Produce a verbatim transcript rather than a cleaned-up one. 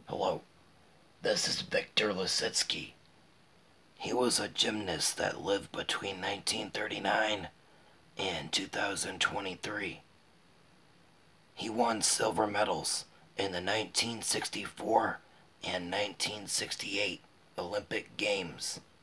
Hello, this is Viktor Lisitsky. He was a gymnast that lived between nineteen thirty-nine and two thousand twenty-three. He won silver medals in the nineteen sixty-four and nineteen sixty-eight Olympic Games.